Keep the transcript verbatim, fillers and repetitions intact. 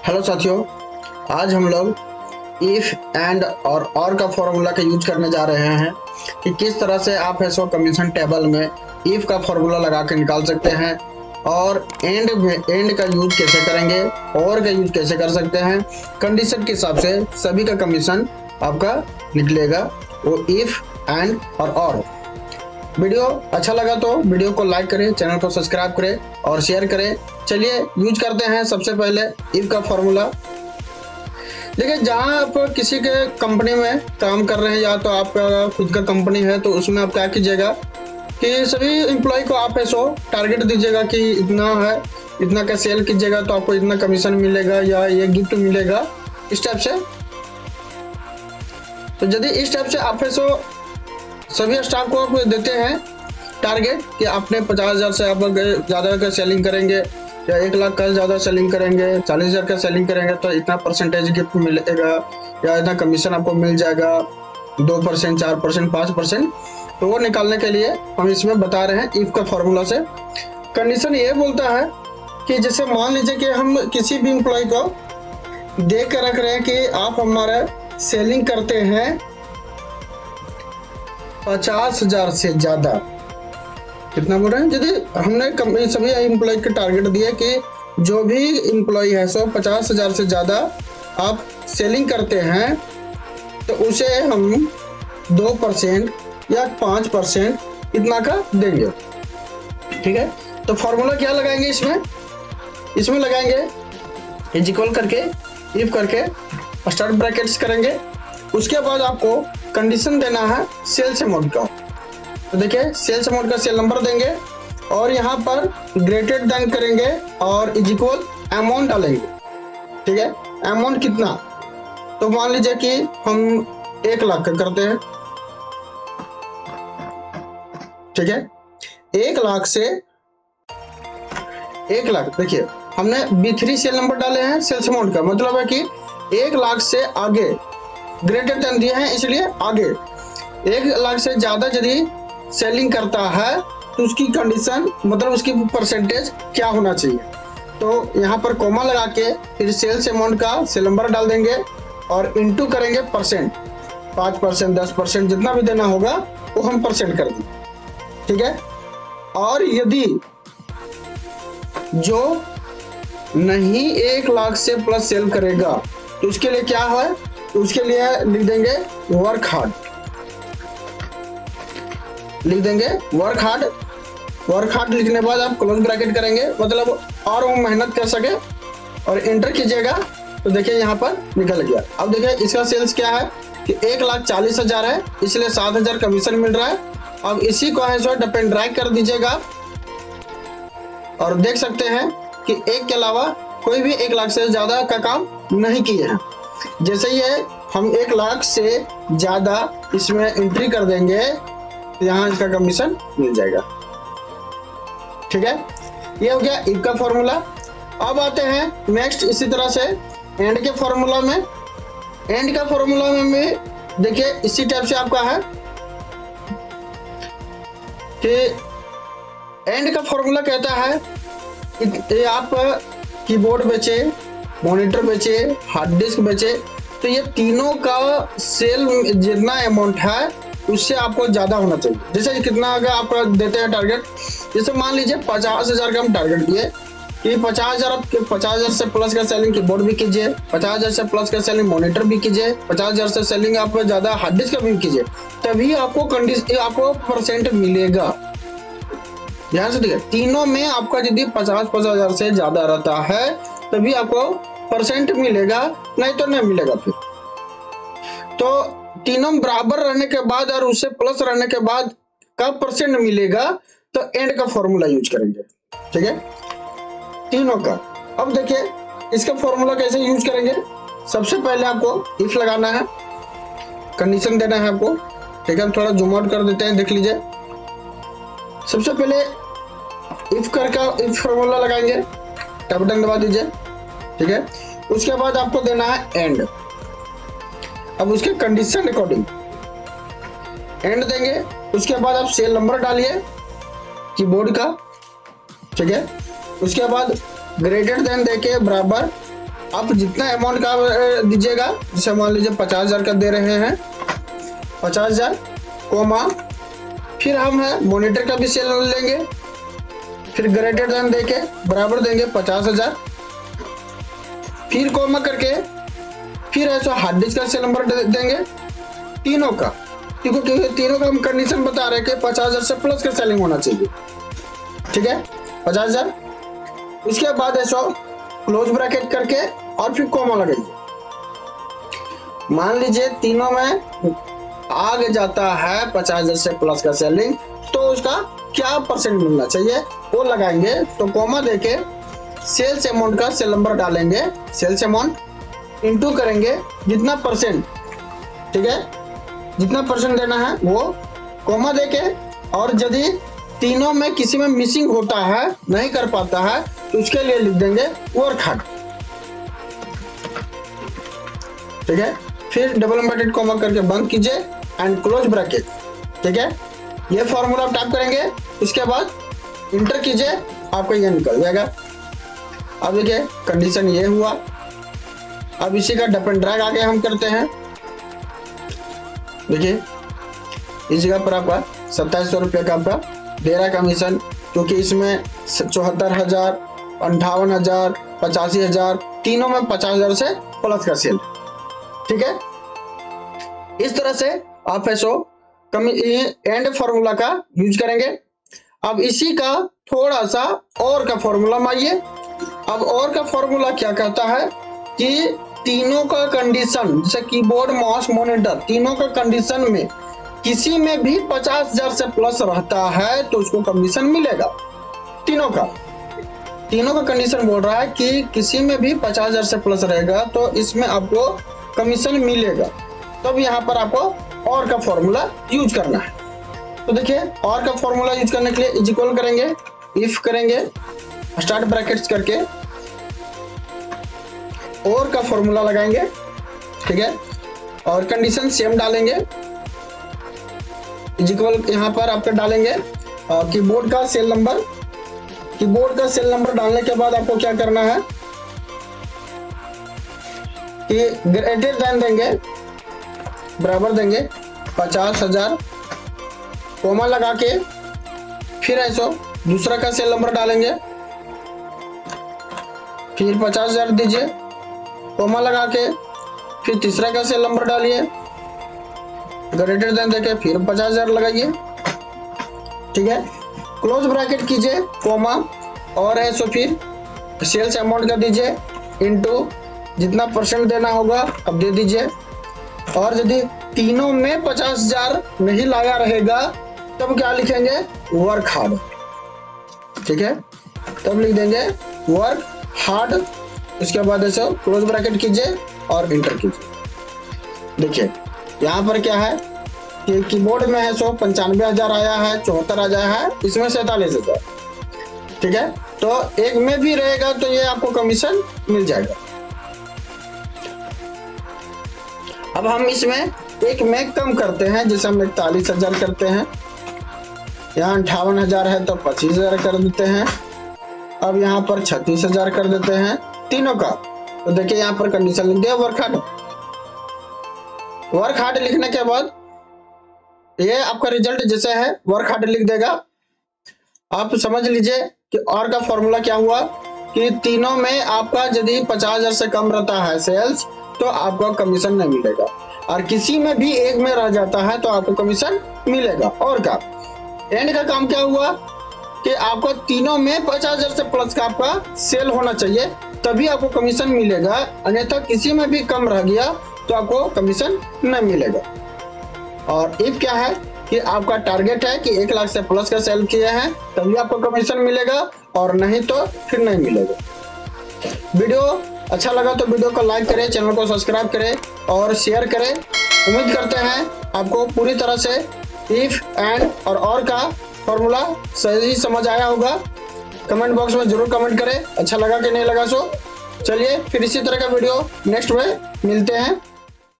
Hello साथियों, आज हम लोग इफ एंड और और का फॉर्मूला का यूज करने जा रहे हैं कि किस तरह से आप है सो कमीशन टेबल में इफ का फॉर्मूला लगा के निकाल सकते हैं और एंड में एंड का यूज कैसे करेंगे और का यूज कैसे कर सकते हैं। कंडीशन के हिसाब से सभी का कमीशन आपका निकलेगा, वो इफ एंड और और। वीडियो अच्छा लगा तो वीडियो को लाइक करें, चैनल को सब्सक्राइब करें और शेयर करें। चलिए यूज करते हैं सबसे पहले इफ का फॉर्मूला। देखिए, जहां आप किसी के कंपनी में काम कर रहे हैं या तो आपका खुद का कंपनी है तो उसमें आप क्या कीजिएगा कि सभी एम्प्लॉय को आप ऐसो टारगेट दीजिएगा कि इतना है, इतना का सेल कीजिएगा तो आपको इतना कमीशन मिलेगा या ये गिफ्ट मिलेगा, इस टाइप से। तो यदि इस टाइप से आप ऐसो सभी स्टाफ को आप देते हैं टारगेट कि आपने पचास हजार से आप ज़्यादा का सेलिंग करेंगे या एक लाख का ज़्यादा सेलिंग करेंगे, चालीस हजार का सेलिंग करेंगे तो इतना परसेंटेज गिफ्ट मिलेगा या इतना कमीशन आपको मिल जाएगा, दो परसेंट चार परसेंट पाँच परसेंट। तो वो निकालने के लिए हम इसमें बता रहे हैं इफ का फॉर्मूला से। कंडीशन ये बोलता है कि जैसे मान लीजिए कि हम किसी भी एम्प्लॉय को देख कर रख रहे हैं कि आप हमारा सेलिंग करते हैं पचास हजार से ज्यादा। कितना बोल रहे हैं? यदि हमने सभी एम्प्लॉय के टारगेट दिए कि जो भी एम्प्लॉय है सो पचास हजार से ज्यादा आप सेलिंग करते हैं तो उसे हम दो परसेंट या पाँच परसेंट इतना का देंगे। ठीक है, तो फॉर्मूला क्या लगाएंगे इसमें इसमें लगाएंगे इज इक्वल करके इफ करके स्टार्ट ब्रैकेट्स करेंगे। उसके बाद आपको कंडीशन देना है सेल्स अमाउंट का। तो देखिए, सेल्स अमाउंट का सेल नंबर देंगे और यहाँ पर ग्रेटेड देन करेंगे और इज इक्वल अमाउंट डालेंगे। ठीक है, अमाउंट कितना, तो मान लीजिए कि हम एक लाख का करते हैं। ठीक है, एक लाख से एक लाख देखिए हमने बी थ्री सेल नंबर डाले हैं सेल्स अमाउंट का, मतलब है कि एक लाख से आगे ग्रेटर देन दिए हैं, इसलिए आगे एक लाख से ज्यादा यदि सेलिंग करता है तो उसकी कंडीशन मतलब उसकी परसेंटेज क्या होना चाहिए। तो यहाँ पर कोमा लगा के फिर सेल्स अमाउंट का सेल नंबर डाल देंगे और इनटू करेंगे परसेंट, पाँच परसेंट दस परसेंट जितना भी देना होगा वो हम परसेंट कर देंगे। ठीक है, और यदि जो नहीं एक लाख से प्लस सेल करेगा तो उसके लिए क्या है, तो उसके लिए लिख देंगे वर्क हार्ड, लिख देंगे वर्क हार्ड। वर्क हार्ड लिखने के बाद आप क्लोज ब्रैकेट करेंगे, मतलब और वो मेहनत कर सके और एंटर कीजिएगा। तो देखिए यहाँ पर निकल गया। अब देखिए इसका सेल्स क्या है कि एक लाख चालीस हजार है, इसलिए सात हजार कमीशन मिल रहा है। अब इसी को है सो डिपेंड ड्रैग कर दीजिएगा और देख सकते हैं कि एक के अलावा कोई भी एक लाख से ज्यादा का काम नहीं किए हैं। जैसे ही है हम एक लाख से ज्यादा इसमें एंट्री कर देंगे तो यहाँ इसका कमीशन मिल जाएगा। ठीक है, ये हो गया इफ का फॉर्मूला। अब आते हैं नेक्स्ट इसी तरह से एंड के फॉर्मूला में। एंड का फॉर्मूला में देखिए इसी टाइप से आपका है कि एंड का फॉर्मूला कहता है कि आप कीबोर्ड बेचे, मॉनिटर बेचे, हार्ड डिस्क बेचे, तो ये तीनों का सेल जितना अमाउंट है उससे आपको ज्यादा होना चाहिए। जैसे कितना अगर आप देते हैं टारगेट, जैसे मान लीजिए पचास हजार का हम टारगेट दिए कि पचास हजार पचास हजार से प्लस का सेलिंग कीबोर्ड भी कीजिए, पचास हजार से प्लस का सेलिंग मॉनिटर भी कीजिए, पचास हजार से सेलिंग आप ज्यादा हार्ड डिस्क का भी कीजिए, तभी आपको कंडीशन आपको परसेंट मिलेगा। ध्यान से देखिए, तीनों में आपका यदि पचास पचास हजार से ज्यादा रहता है तभी आपको परसेंट मिलेगा, नहीं तो नहीं मिलेगा। फिर तो तीनों बराबर रहने के बाद और उससे प्लस रहने के बाद कब परसेंट मिलेगा, तो एंड का फॉर्मूला यूज करेंगे। ठीक है, तीनों का। अब देखिए इसका फॉर्मूला कैसे यूज करेंगे। सबसे पहले आपको इफ लगाना है, कंडीशन देना है आपको। ठीक है, थोड़ा जूम आउट कर देते हैं, देख लीजिए। सबसे पहले इफ कर का इफ फॉर्मूला लगाएंगे, टैब बटन दबा दीजिए। ठीक है, उसके बाद आपको देना है एंड। अब उसके कंडीशन अकॉर्डिंग एंड देंगे। उसके बाद आप सेल नंबर डालिए कीबोर्ड का। ठीक है, उसके बाद ग्रेटर देन देके बराबर आप जितना अमाउंट का दीजिएगा, जैसे मान लीजिए पचास हजार का दे रहे हैं, पचास हजार कोमा, फिर हम है मॉनिटर का भी सेल लेंगे, फिर ग्रेटर देन देके बराबर देंगे पचास हजार, फिर कोमा करके फिर ऐसा हार्ड डिस्क का सेल नंबर देंगे तीनों का, क्योंकि तीनों का हम कंडीशन बता रहे हैं कि पचास हजार से प्लस का सेलिंग होना चाहिए। ठीक है, पचास हजार। उसके बाद ऐसा क्लोज ब्रैकेट करके और फिर कोमा लगाइए। मान लीजिए तीनों में आगे जाता है पचास हजार से प्लस का सेलिंग, तो उसका क्या परसेंट मिलना चाहिए वो लगाएंगे। तो कोमा देके सेल्स अमाउंट का सेल नंबर डालेंगे, सेल्स अमाउंट इंटू करेंगे जितना परसेंट, ठीक है, जितना परसेंट देना है वो कोमा देके, और यदि तीनों में किसी में मिसिंग होता है, नहीं कर पाता है, तो उसके लिए लिख देंगे वर्क हार्ड। ठीक है, फिर डबल इन्वर्टेड कोमा करके बंद कीजिए एंड क्लोज ब्रैकेट। ठीक है, ये फॉर्मूला आप टाइप करेंगे, उसके बाद इंटर कीजिए, आपका ये निकल जाएगा। अब देखिए कंडीशन ये हुआ। अब इसी का डप एंड ड्रैग आगे हम करते हैं। देखिए इस जगह पर आपका सत्ताईस सौ रुपये का आपका दे रहा है कमीशन, क्योंकि इसमें चौहत्तर हजार अंठावन हजार पचासी हजार तीनों में पचास हजार से प्लस का सेल। ठीक है, इस तरह से आप ऐसो एंड फॉर्मूला का यूज करेंगे। अब इसी का थोड़ा सा और का फॉर्मूला माइए। अब और का फॉर्मूला क्या कहता है कि तीनों का कंडीशन, जैसे कीबोर्ड माउस मॉनिटर, तीनों का कंडीशन में किसी में भी पचास हजार से प्लस रहता है तो उसको कमीशन मिलेगा। तीनों का तीनों का कंडीशन बोल रहा है कि किसी में भी पचास हजार से प्लस रहेगा तो इसमें आपको कमीशन मिलेगा। तब तो यहाँ पर आपको और का फॉर्मूला यूज करना है। तो देखिए और का फॉर्मूला यूज करने के लिए इज इक्वल करेंगे, इफ करेंगे, स्टार्ट ब्रैकेट्स करके और का फॉर्मूला लगाएंगे। ठीक है, और कंडीशन सेम डालेंगे, इज इक्वल यहाँ पर आपका डालेंगे और कीबोर्ड का सेल नंबर। कीबोर्ड का सेल नंबर डालने के बाद आपको क्या करना है कि ग्रेटर देन देंगे, बराबर देंगे पचास हजार, कोमा लगा के फिर ऐसा दूसरा का सेल नंबर डालेंगे, फिर पचास हजार दीजिए, कोमा लगा के फिर तीसरा का सेल नंबर डालिए, ग्रेटर देन देके फिर पचास हजार लगाइए। ठीक है, क्लोज ब्रैकेट कीजिए, कोमा और ऐसो फिर सेल्स अमाउंट का दीजिए इनटू जितना परसेंट देना होगा अब दे दीजिए। और यदि तीनों में पचास हजार नहीं लगा रहेगा तब क्या लिखेंगे, वर्क हार्ड। ठीक है, तब लिख देंगे वर्क हार्ड। उसके बाद ऐसे क्लोज ब्रैकेट कीजिए और इंटर कीजिए। देखिए यहाँ पर क्या है कि कीबोर्ड में है सो पंचानवे हजार आया है, चौहत्तर आया है, इसमें सैतालीस हजार। ठीक है, तो एक में भी रहेगा तो ये आपको कमीशन मिल जाएगा। अब हम इसमें एक में कम करते हैं, जैसे हम इकतालीस हजार करते हैं, यहाँ अंठावन हजार है तो पच्चीस हजार कर देते हैं। अब यहाँ पर छत्तीस हजार कर देते हैं तीनों का। तो देखिए यहाँ पर कंडीशन लिख दिया वर्क हार्ड। वर्क हार्ड लिखने के बाद ये आपका रिजल्ट जैसे है वर्क हार्ड लिख देगा। आप समझ लीजिए कि और का फॉर्मूला क्या हुआ कि तीनों में आपका यदि पचास हजार से कम रहता है सेल्स तो आपको कमीशन नहीं मिलेगा, और किसी में भी एक में रह जाता है तो आपको कमीशन मिलेगा। और का एंड का काम क्या हुआ कि आपको तीनों में पचास हजार से प्लस का आपका सेल होना चाहिए तभी आपको कमीशन मिलेगा, अन्यथा किसी में भी कम रह गया तो आपको कमीशन नहीं मिलेगा। और इफ क्या है कि आपका टारगेट है कि एक लाख से प्लस का सेल किया है तभी आपको कमीशन मिलेगा, और नहीं तो फिर नहीं मिलेगा। वीडियो अच्छा लगा तो वीडियो को लाइक करें, चैनल को सब्सक्राइब करें और शेयर करें। उम्मीद करते हैं आपको पूरी तरह से इफ एंड और और का फॉर्मूला सही समझ आया होगा। कमेंट बॉक्स में जरूर कमेंट करें अच्छा लगा कि नहीं लगा। सो चलिए फिर इसी तरह का वीडियो नेक्स्ट में मिलते हैं।